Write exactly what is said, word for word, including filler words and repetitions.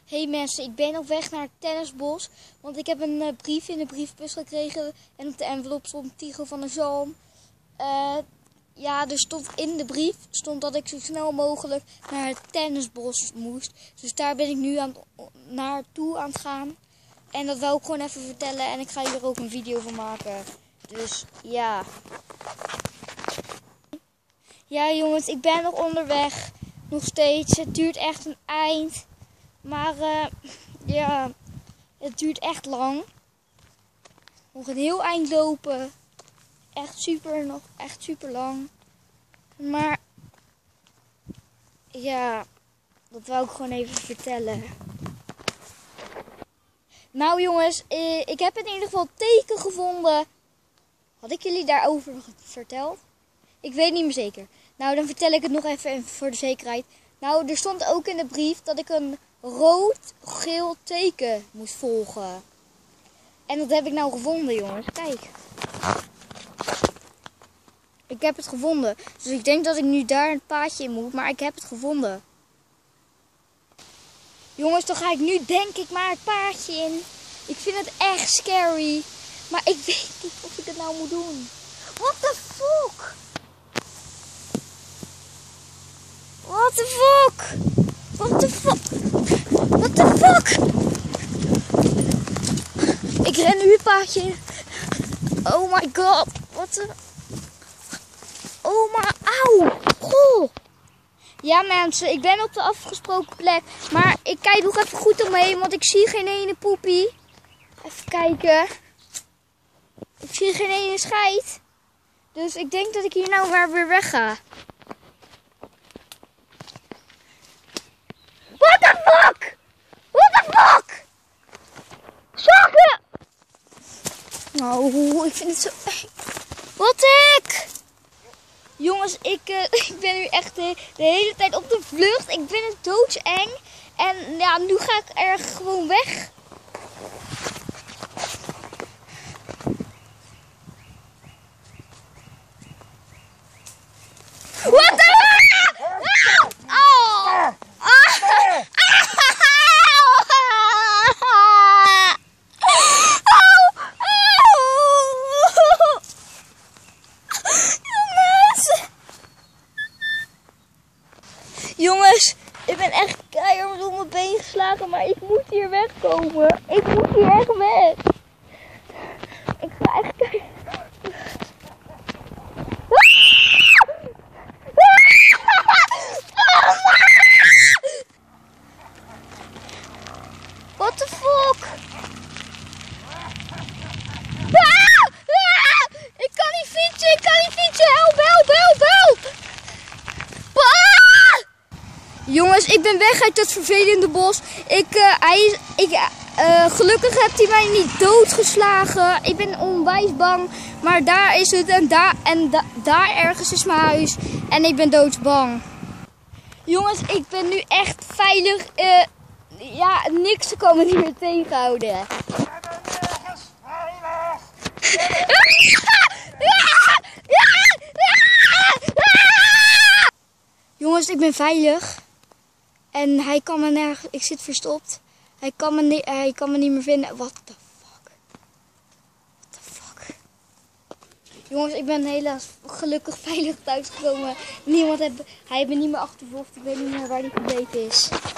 Hey mensen, ik ben op weg naar het tennisbos. Want ik heb een uh, brief in de brievenbus gekregen. En op de envelop stond Tycho van der Zalm. Uh, ja, er stond in de brief stond dat ik zo snel mogelijk naar het tennisbos moest. Dus daar ben ik nu aan, naartoe aan het gaan. En dat wil ik gewoon even vertellen. En ik ga hier ook een video van maken. Dus ja. Ja jongens, ik ben nog onderweg. Nog steeds. Het duurt echt een eind. Maar uh, ja, het duurt echt lang. Nog een heel eind lopen. Echt super, nog echt super lang. Maar ja, dat wou ik gewoon even vertellen. Nou jongens, ik heb in ieder geval teken gevonden. Had ik jullie daarover verteld? Ik weet niet meer zeker. Nou, dan vertel ik het nog even voor de zekerheid. Nou, er stond ook in de brief dat ik een rood-geel teken moest volgen. En dat heb ik nou gevonden, jongens. Kijk. Ik heb het gevonden. Dus ik denk dat ik nu daar een paadje in moet. Maar ik heb het gevonden. Jongens, dan ga ik nu denk ik maar het paadje in. Ik vind het echt scary. Maar ik weet niet of ik het nou moet doen. What the fuck? What the fuck? What the fuck? What the fuck? Ik ren nu het paadje in. Oh my god. What the... Oh my... Auw. Goh. Ja mensen, ik ben op de afgesproken plek. Maar ik kijk nog even goed omheen, want ik zie geen ene poepie. Even kijken. Ik zie geen ene scheid. Dus ik denk dat ik hier nou maar weer weg ga. What the fuck? What the fuck? Zakken! Nou, ik vind het zo eng. Wat de heck? Jongens, ik, uh, ik ben nu echt de, de hele tijd op de vlucht. Ik vind het doodseng. En ja, nu ga ik er gewoon weg. What the heck? Oh! Jongens, ik ben echt keihard op mijn been geslagen, maar ik moet hier wegkomen. Ik moet hier echt weg. Ik ga echt keihard. What the fuck? Ah! Ah! Ik kan niet fietsen, ik kan niet fietsen. Help, help, help, help. Ah! Jongens, ik ben weg uit dat vervelende bos. Ik, uh, hij is, ik, uh, gelukkig heeft hij mij niet doodgeslagen. Ik ben onwijs bang. Maar daar is het en, daar, en da, daar ergens is mijn huis. En ik ben doodsbang. Jongens, ik ben nu echt veilig. Uh, ja, niks te komen niet meer tegenhouden. Ik ben nergens veilig. Jongens, ik ben veilig. En hij kan me nergens... Ik zit verstopt. Hij kan me, ni hij kan me niet meer vinden. What the fuck? What the fuck? Jongens, ik ben helaas gelukkig veilig thuis gekomen. Niemand heeft... Hij heeft me niet meer achtervolgd. Ik weet niet meer waar hij gebleven is.